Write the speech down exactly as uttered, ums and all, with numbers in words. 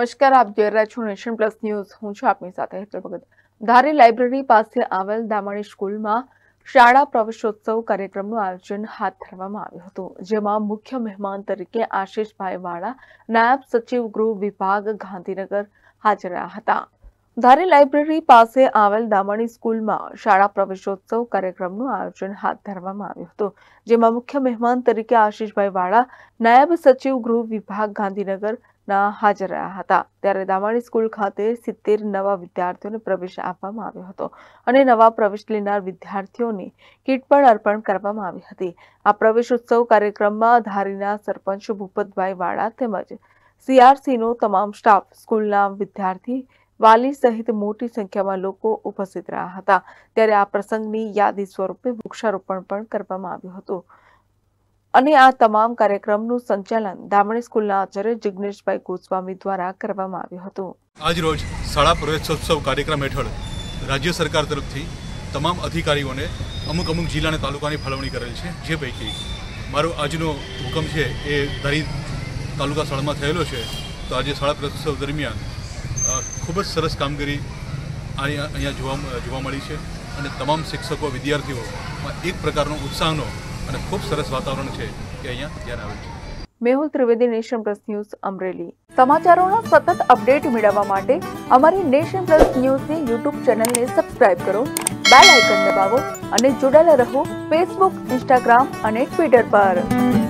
નમસ્કાર, આપ જોઈ રહ્યા છો નેશન પ્લસ ન્યૂઝ. હું છું આપની સાથે હેતલ ભગત. ધારી લાઇબ્રેરી પાસે આવેલ દામણી સ્કૂલમાં શાળા પ્રવેશોત્સવ કાર્યક્રમનું આયોજન હાથ ધરવામાં આવ્યું હતું, જેમાં મુખ્ય મહેમાન તરીકે આશીષભાઈ વાળા, નાયબ સચિવ ગૃહ વિભાગ, ગાંધીનગર હાજર રહ્યા હતા. ધારી લાઇબ્રેરી પાસે આવેલ દામણી સ્કૂલમાં શાળા પ્રવેશોત્સવ કાર્યક્રમનું આયોજન હાથ ધરવામાં આવ્યું હતું, જેમાં મુખ્ય મહેમાન તરીકે આશીષભાઈ વાળા, નાયબ સચિવ ગૃહ વિભાગ, ગાંધીનગર ના હાજર રહ્યા હતા. ત્યારે દામણી સ્કૂલ ખાતે સિત્તેર નવા વિદ્યાર્થીઓને પ્રવેશ આપવામાં આવ્યો હતો અને નવા પ્રવેશ લેનાર વિદ્યાર્થીઓને કીટ પણ અર્પણ કરવામાં આવી હતી. આ પ્રવેશોત્સવ કાર્યક્રમમાં ધારીના સરપંચ ભૂપતભાઈ વાળા તેમજ સીઆરસીનો તમામ સ્ટાફ, સ્કૂલના વિદ્યાર્થી, વાલી સહિત મોટી સંખ્યામાં લોકો ઉપસ્થિત રહ્યા હતા. ત્યારે આ પ્રસંગની યાદી સ્વરૂપે વૃક્ષારોપણ પણ કરવામાં આવ્યું હતું અને આ તમામ કાર્યક્રમનું સંચાલન દામણી સ્કૂલના આચાર્ય જિગ્નેશભાઈ ગોસ્વામી દ્વારા કરવામાં આવ્યું હતું. આજ રોજ શાળા પ્રવેશોત્સવ કાર્યક્રમ હેઠળ રાજ્ય સરકાર તરફથી તમામ અધિકારીઓને અમુક અમુક જિલ્લા અને તાલુકાની ફાળવણી કરેલ છે. જે પૈકી મારો આજનો હુકમ છે એ ધારી તાલુકા શાળામાં થયેલો છે. તો આજે શાળા પ્રવેશોત્સવ દરમિયાન ખૂબ જ સરસ કામગીરી અહીંયા જોવા જોવા મળી છે અને તમામ શિક્ષકો, વિદ્યાર્થીઓમાં એક પ્રકારનો ઉત્સાહનો અને ખૂબ સરસ વાતાવરણ છે કે અહીંયા ધ્યાન આવે છે. Mehul Trivedi, Nation Plus News, Amreli. સમાચારોના સતત અપડેટ મેળવવા માટે અમારી નેશન પ્લસ ન્યૂઝની યુટ્યુબ ચેનલને સબસ્ક્રાઇબ કરો, બેલ આઇકન દબાવો અને જોડાયેલા રહો ફેસબુક, ઇન્સ્ટાગ્રામ અને ટ્વિટર પર.